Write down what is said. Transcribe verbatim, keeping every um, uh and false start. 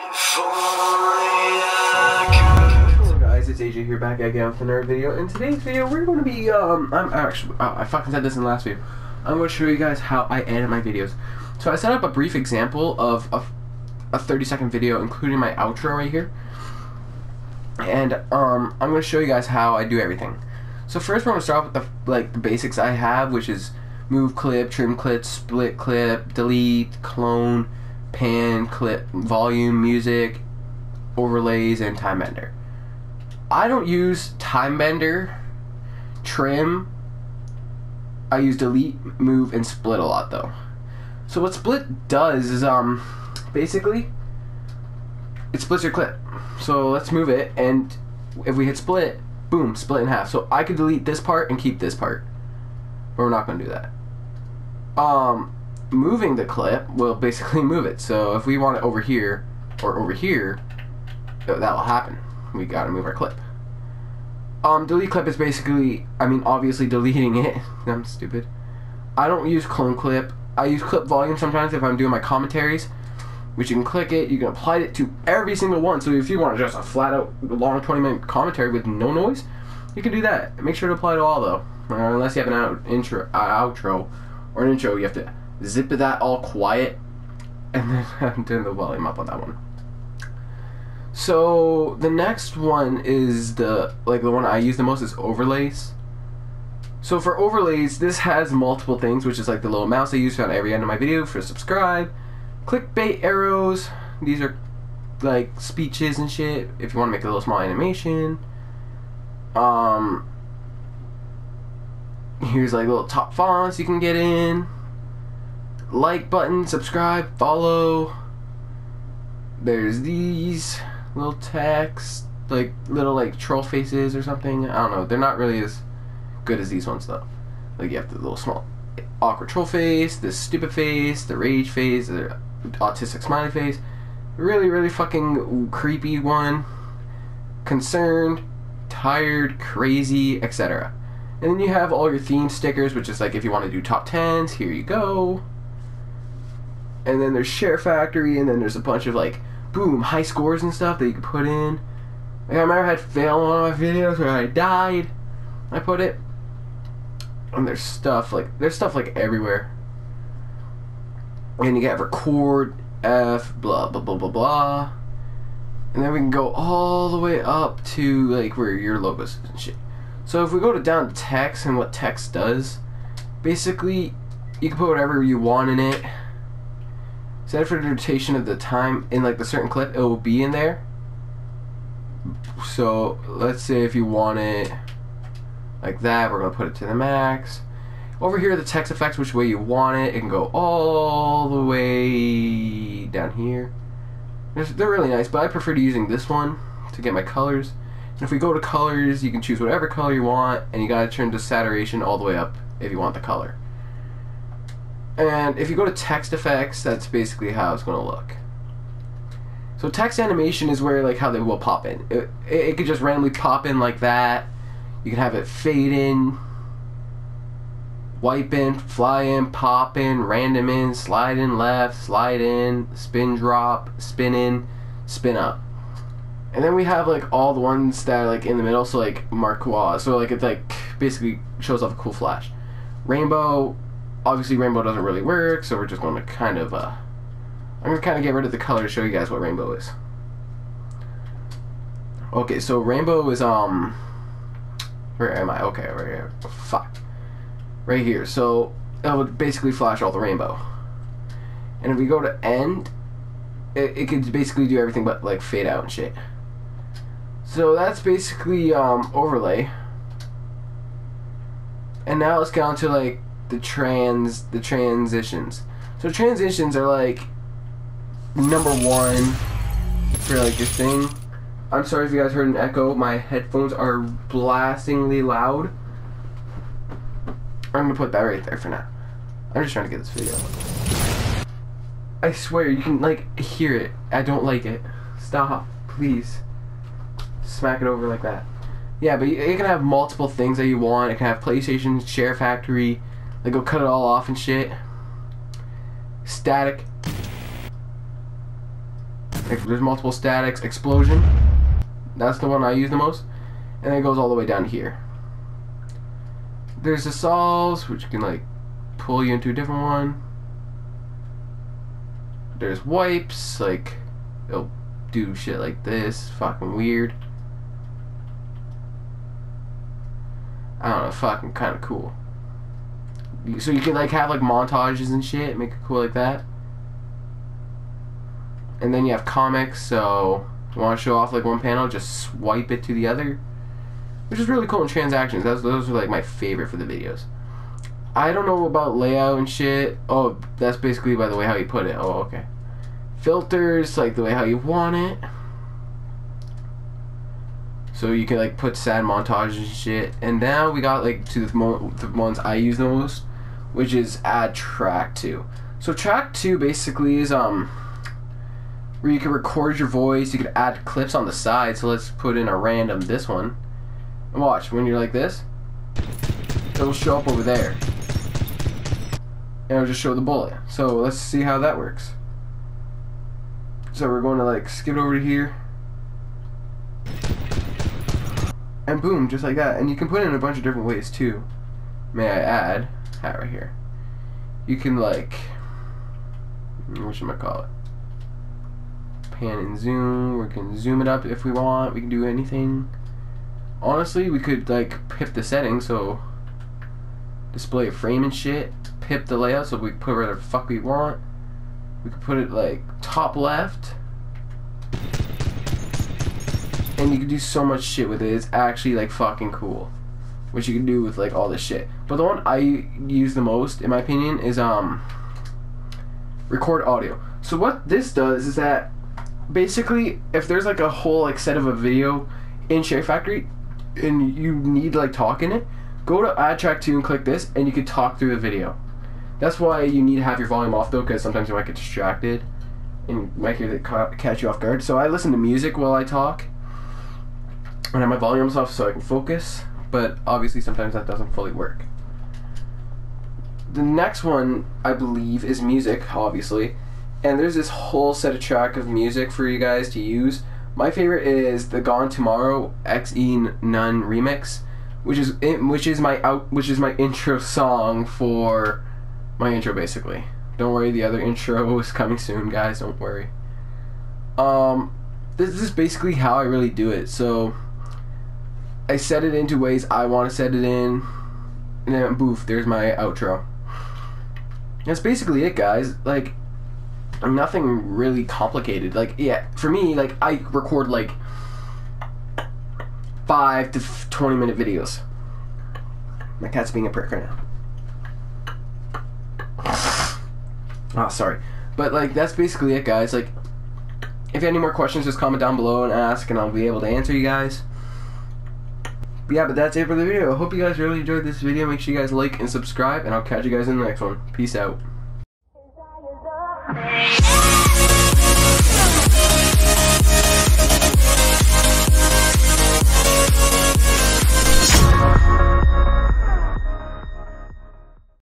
Hello guys, it's A J here back again with another video. In today's video, we're going to be, um, I'm actually, oh, I fucking said this in the last video. I'm going to show you guys how I edit my videos. So I set up a brief example of a, a thirty second video, including my outro right here. And, um, I'm going to show you guys how I do everything. So first we're going to start with the, like, the basics I have, which is move clip, trim clip, split clip, delete, clone, pan, clip, volume, music, overlays, and time bender. I don't use time bender, trim. I use delete, move, and split a lot though. So what split does is um basically it splits your clip. So let's move it, and if we hit split, boom, split in half. So I could delete this part and keep this part, but we're not going to do that. Um, moving the clip will basically move it. So if we want it over here or over here, that will happen. We gotta move our clip. Um, delete clip is basically, I mean, obviously deleting it. I'm stupid. I don't use clone clip. I use clip volume sometimes if I'm doing my commentaries, which you can click it, you can apply it to every single one. So if you want just a flat out long twenty minute commentary with no noise, you can do that. Make sure to apply to all though, uh, unless you have an out intro, uh, outro, or an intro. You have to zip that all quiet, and then turn the volume up on that one. So the next one is the like the one I use the most is overlays. So for overlays, this has multiple things, which is like the little mouse I use on every end of my video for subscribe, clickbait arrows. These are like speeches and shit if you want to make a little small animation. Um, here's like little top fonts you can get in. Like button, subscribe, follow. There's these little text, like little like troll faces or something. I don't know. They're not really as good as these ones though. Like you have the little small awkward troll face, this stupid face, the rage face, the autistic smiley face, really really fucking creepy one, concerned, tired, crazy, et cetera. And then you have all your theme stickers, which is like if you want to do top tens, here you go. And then there's Share Factory, and then there's a bunch of like boom, high scores and stuff that you can put in. Like I remember I had fail on one of my videos where I died. I put it. And there's stuff like there's stuff like everywhere. And you get record, F, blah blah blah blah blah. And then we can go all the way up to like where your logos is and shit. So if we go to down to text and what text does, basically you can put whatever you want in it. Set it for the rotation of the time in like the certain clip, it will be in there. So let's say if you want it like that, we're gonna put it to the max. Over here, the text effects, which way you want it, it can go all the way down here. They're really nice, but I prefer to using this one to get my colors. And if we go to colors, you can choose whatever color you want, and you gotta turn the saturation all the way up if you want the color. And if you go to text effects, that's basically how it's going to look. So text animation is where like how they will pop in. It, it, it could just randomly pop in like that. You can have it fade in, wipe in, fly in, pop in, random in, slide in left, slide in, spin drop, spin in, spin up. And then we have like all the ones that are like in the middle, so like Marquois. So like it like basically shows off a cool flash. Rainbow. Obviously rainbow doesn't really work, so we're just going to kind of uh I'm going to kind of get rid of the color to show you guys what rainbow is. Okay, so rainbow is um where am I? Okay, right here. Oh, fuck. Right here. So it would basically flash all the rainbow. And if we go to end, it, it could basically do everything but like fade out and shit. So that's basically um overlay. And now let's get on to like the trans the transitions. So transitions are like number one for like your thing. I'm sorry if you guys heard an echo. My headphones are blastingly loud. I'm gonna put that right there for now. I'm just trying to get this video up. I swear you can like hear it. I don't like it. Stop, please. Smack it over like that. Yeah, but it can have multiple things that you want. It can have PlayStation, Share Factory, like go cut it all off and shit. Static. Like, there's multiple statics, explosion. That's the one I use the most. And then it goes all the way down here. There's the solves, which can like pull you into a different one. There's wipes, like it'll do shit like this. Fucking weird. I don't know, fucking kind of cool. So you can like have like montages and shit, make it cool like that. And then you have comics, so if you want to show off like one panel, just swipe it to the other, which is really cool in transactions. Those, those are like my favorite for the videos. I don't know about layout and shit. Oh, that's basically by the way how you put it. Oh, okay. Filters, like the way how you want it. So you can like put sad montages and shit. And now we got like to the, mo the ones I use the most, which is add track to. So track two basically is um where you can record your voice. You can add clips on the side. So let's put in a random this one. And watch, when you're like this, it'll show up over there. And it'll just show the bullet. So let's see how that works. So we're going to like skip over to here. And boom, just like that. And you can put it in a bunch of different ways too. May I add, hat right here. You can like, what should I call it? Pan and zoom. We can zoom it up if we want. We can do anything. Honestly, we could like pip the settings, so display a frame and shit. Pip the layout so we can put whatever the fuck we want. We could put it like top left. And you can do so much shit with it. It's actually like fucking cool, which you can do with like all this shit. But the one I use the most, in my opinion, is um record audio. So what this does is that basically, if there's like a whole like set of a video in Share Factory, and you need like talk in it, go to add track two and click this, and you can talk through the video. That's why you need to have your volume off though, because sometimes you might get distracted and you might hear it catch you off guard. So I listen to music while I talk and have my volumes off so I can focus, but obviously sometimes that doesn't fully work. The next one I believe is music, obviously, and there's this whole set of track of music for you guys to use. My favorite is the Gone Tomorrow X E None remix, which is which is my out which is my intro song for my intro basically. Don't worry, the other intro is coming soon, guys. Don't worry. Um, this is basically how I really do it. So I set it into ways I want to set it in, and then boof, there's my outro. That's basically it, guys. Like, nothing really complicated. Like, yeah, for me, like, I record like five to twenty minute videos. My cat's being a prick right now. Oh, sorry. But like, that's basically it, guys. Like, if you have any more questions, just comment down below and ask, and I'll be able to answer you guys. But yeah, but that's it for the video. I hope you guys really enjoyed this video. Make sure you guys like and subscribe, and I'll catch you guys in the next one. Peace out.